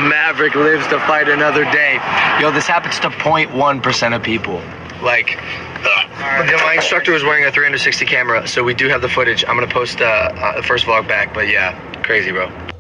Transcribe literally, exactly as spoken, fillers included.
Maverick lives to fight another day. Yo, this happens to zero point one percent of people. Like, right. My instructor was wearing a three sixty camera, so we do have the footage. I'm gonna post uh, uh, the first vlog back, but yeah, crazy, bro.